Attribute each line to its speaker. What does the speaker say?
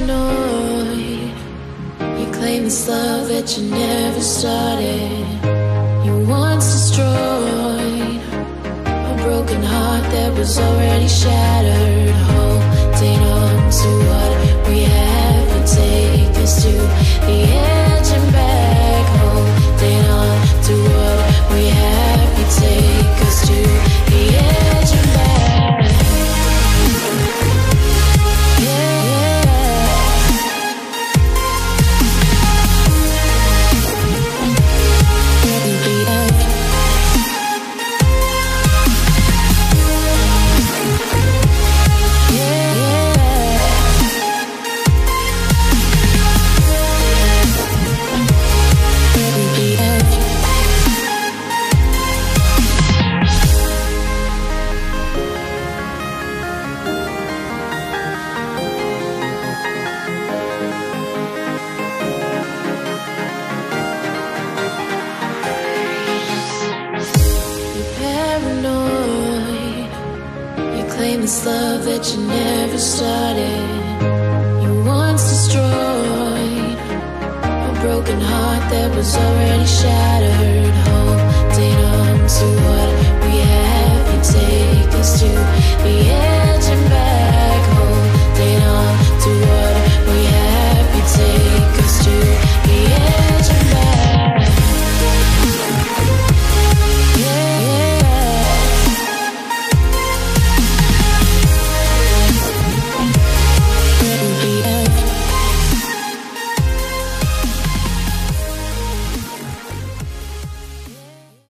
Speaker 1: paranoid. You claim this love that you never started. You once destroyed a broken heart that was already shattered. Holding on to what we have, you take us to the edge and back. Holding on to what we have, you take us to the edge and back. This love that you never started. You once destroyed a broken heart that was already shattered. Holding on to what we have, you take us to the end.